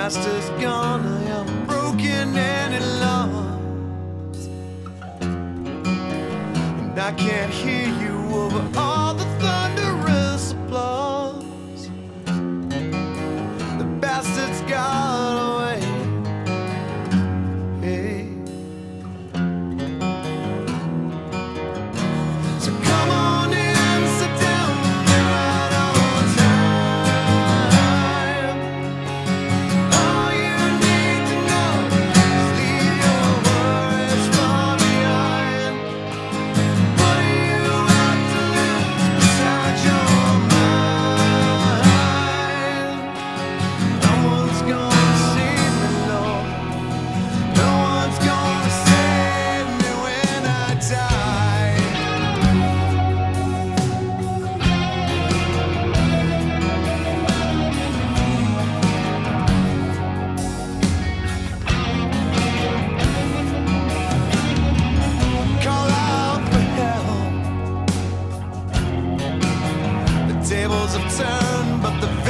past is gone, I am broken and in lost, and I can't hear you over all the thunderous applause. The bastard's got away. Hey. So come on in, sit down, we're right on time. All you need to know is leave your worries far behind. What do you have to lose besides your mind? No one's gonna save me, Lord. No one's gonna save me when I die. Call out for help. The tables have turned, but the